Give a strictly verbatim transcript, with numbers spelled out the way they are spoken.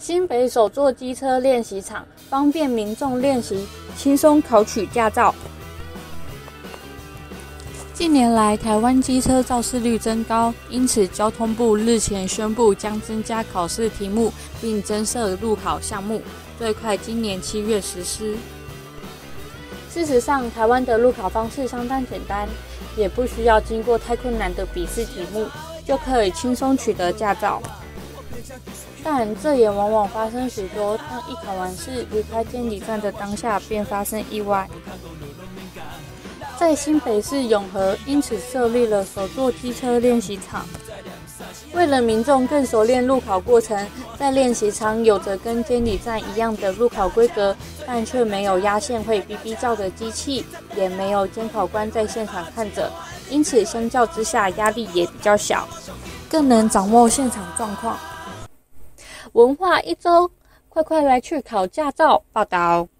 新北首座机车练习场方便民众练习，轻松考取驾照。近年来，台湾机车肇事率增高，因此交通部日前宣布将增加考试题目，并增设路考项目，最快今年七月实施。事实上，台湾的路考方式相当简单，也不需要经过太困难的笔试题目，就可以轻松取得驾照。但这也往往发生许多，当一考完试离开监理站的当下，便发生意外。在新北市永和，因此设立了首座机车练习场。为了民众更熟练路考过程，在练习场有着跟监理站一样的路考规格，但却没有压线会哔哔叫的机器，也没有监考官在现场看着，因此相较之下压力也比较小，更能掌握现场状况。文化一周，快快来去考驾照！报道。